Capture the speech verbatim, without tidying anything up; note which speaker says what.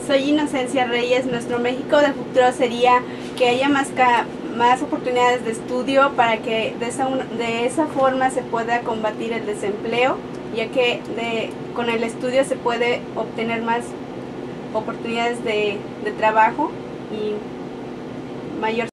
Speaker 1: Soy Inocencia Reyes. Nuestro México del futuro sería que haya más, más oportunidades de estudio para que de esa, de esa forma se pueda combatir el desempleo, ya que de, con el estudio se puede obtener más oportunidades de, de trabajo y mayor